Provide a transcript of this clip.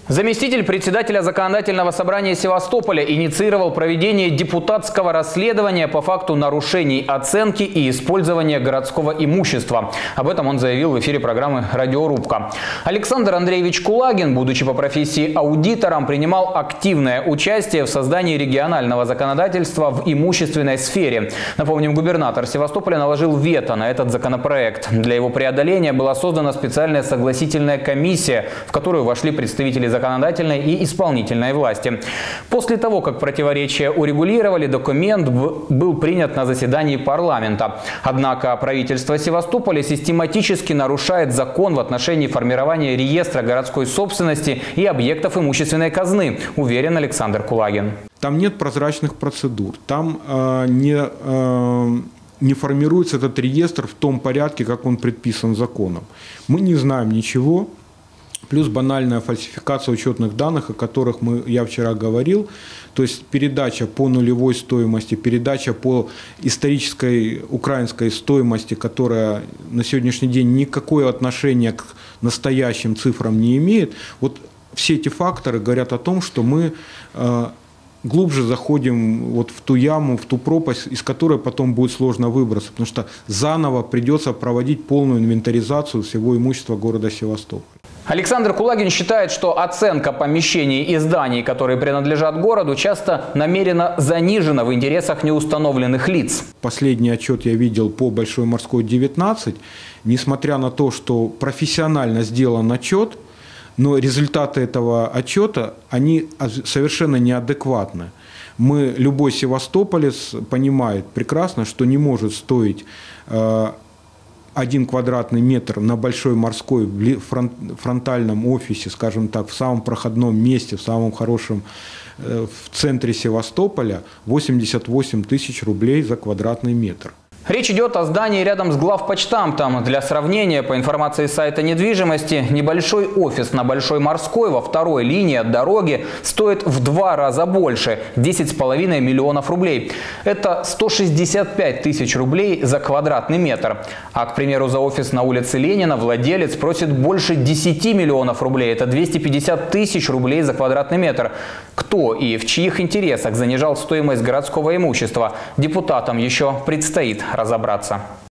Заместитель председателя Законодательного собрания Севастополя инициировал проведение депутатского расследования по факту нарушений оценки и использования городского имущества. Об этом он заявил в эфире программы «Радиорубка». Александр Андреевич Кулагин, будучи по профессии аудитором, принимал активное участие в создании регионального законодательства в имущественной сфере. Напомним, губернатор Севастополя наложил вето на этот законопроект. Для его преодоления была создана специальная согласительная комиссия, в которую вошли представители законодательной и исполнительной власти. После того, как противоречия урегулировали, документ был принят на заседании парламента. Однако правительство Севастополя систематически нарушает закон в отношении формирования реестра городской собственности и объектов имущественной казны, уверен Александр Кулагин. Там нет прозрачных процедур, там не формируется этот реестр в том порядке, как он предписан законом. Мы не знаем ничего. Плюс банальная фальсификация учетных данных, о которых я вчера говорил. То есть передача по нулевой стоимости, передача по исторической украинской стоимости, которая на сегодняшний день никакое отношения к настоящим цифрам не имеет. Вот все эти факторы говорят о том, что мы глубже заходим вот в ту яму, в ту пропасть, из которой потом будет сложно выбраться. Потому что заново придется проводить полную инвентаризацию всего имущества города Севастополь. Александр Кулагин считает, что оценка помещений и зданий, которые принадлежат городу, часто намеренно занижена в интересах неустановленных лиц. Последний отчет я видел по Большой Морской 19. Несмотря на то, что профессионально сделан отчет, но результаты этого отчета, они совершенно неадекватны. Любой севастополец понимает прекрасно, что не может стоить 1 квадратный метр на Большой Морской в фронтальном офисе, скажем так, в самом проходном месте, в самом хорошем, в центре Севастополя 88 тысяч рублей за квадратный метр. Речь идет о здании рядом с главпочтамтом. Для сравнения, по информации сайта недвижимости, небольшой офис на Большой Морской во второй линии от дороги стоит в 2 раза больше – 10,5 миллионов рублей. Это 165 тысяч рублей за квадратный метр. А, к примеру, за офис на улице Ленина владелец просит больше 10 миллионов рублей. Это 250 тысяч рублей за квадратный метр. Кто и в чьих интересах занижал стоимость городского имущества, депутатам еще предстоит разобраться.